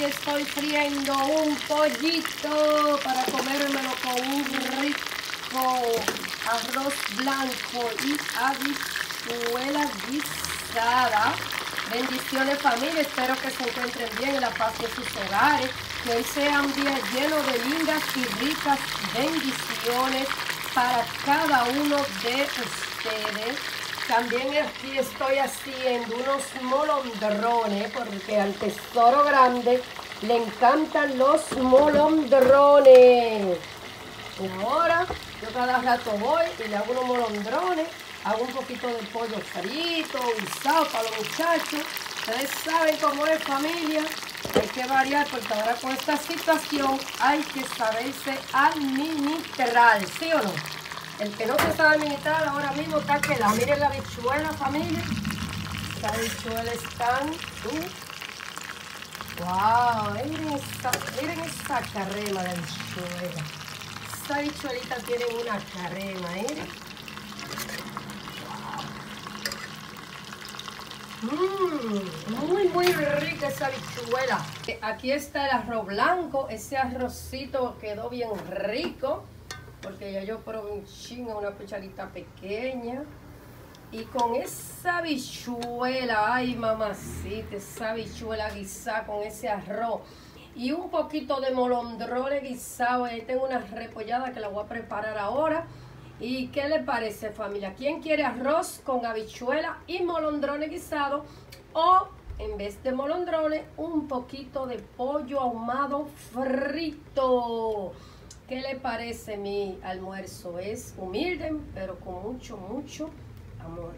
aquí estoy friendo un pollito para comérmelo con un rico arroz blanco y habichuela guisada. Bendiciones, familia, espero que se encuentren bien en la paz de sus hogares, que hoy sea un día lleno de lindas y ricas bendiciones para cada uno de ustedes. También aquí estoy haciendo unos molondrones porque al tesoro grande le encantan los molondrones. Y ahora yo cada rato voy y le hago unos molondrones, hago un poquito de pollo frito, guisado para los muchachos. Ustedes saben cómo es, familia, hay que variar porque ahora con esta situación hay que saberse administrar, ¿sí o no? El que no se sabe administrar ahora mismo está que la miren la habichuela, familia. Esta habichuela están. ¡Wow! Miren esa carrema de habichuela. Esta habichuelita tiene una carrema, miren. Muy rica esa habichuela. Aquí está el arroz blanco. Ese arrocito quedó bien rico, porque ya yo probé un chingo, una cucharita pequeña. Y con esa habichuela, ay mamacita, esa habichuela guisada con ese arroz. Y un poquito de molondrones guisados. Ahí tengo una repollada que la voy a preparar ahora. ¿Y qué le parece, familia? ¿Quién quiere arroz con habichuela y molondrones guisados? O en vez de molondrones, un poquito de pollo ahumado frito. ¿Qué le parece mi almuerzo? Es humilde, pero con mucho amor.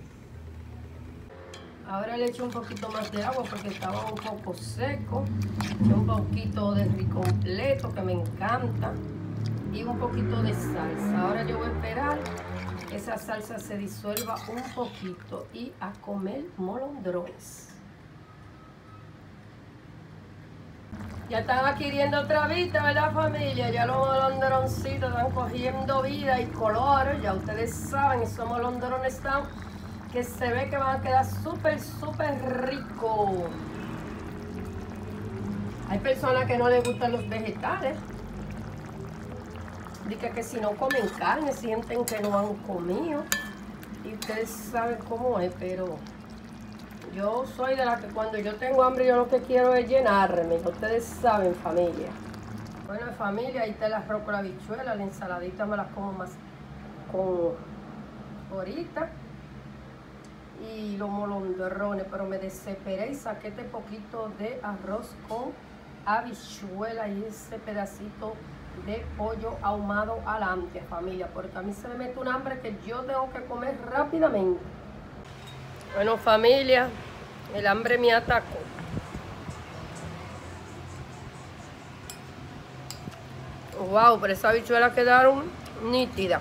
Ahora le echo un poquito más de agua porque estaba un poco seco. Un poquito de riz completo que me encanta. Y un poquito de salsa. Ahora yo voy a esperar que esa salsa se disuelva un poquito y a comer molondrones. Ya están adquiriendo otra vida, ¿verdad, familia? Ya los molondroncitos están cogiendo vida y color. Ya ustedes saben, esos molondrones están que se ve que van a quedar súper ricos. Hay personas que no les gustan los vegetales. Dicen que si no comen carne, sienten que no han comido. Y ustedes saben cómo es, pero yo soy de la que cuando yo tengo hambre, yo lo que quiero es llenarme. Ustedes saben, familia. Bueno, familia, ahí está el arroz con la habichuela. La ensaladita me la como más con ahorita. Y los molondrones, pero me desesperé y saqué este poquito de arroz con habichuela y ese pedacito de pollo ahumado adelante, familia, porque a mí se me mete un hambre que yo tengo que comer rápidamente. Bueno, familia, el hambre me atacó. Wow, pero esas habichuelas quedaron nítidas.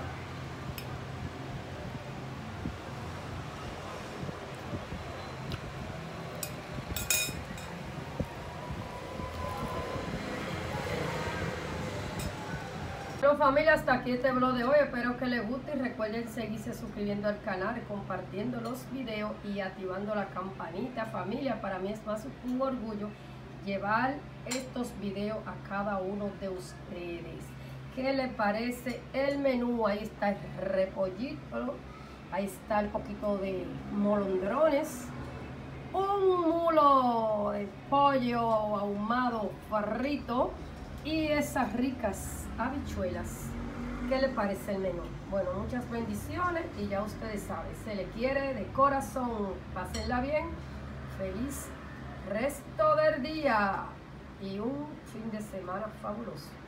Bueno, familia, hasta aquí este vlog de hoy. Espero que les guste y recuerden seguirse suscribiendo al canal, compartiendo los videos y activando la campanita. Familia, para mí es más un orgullo llevar estos videos a cada uno de ustedes. ¿Qué les parece el menú? Ahí está el repollito, ahí está el poquito de molondrones, un mulo de pollo ahumado frito y esas ricas habichuelas. ¿Qué le parece el menú? Bueno, muchas bendiciones y ya ustedes saben, se le quiere de corazón. Pásenla bien, feliz resto del día y un fin de semana fabuloso.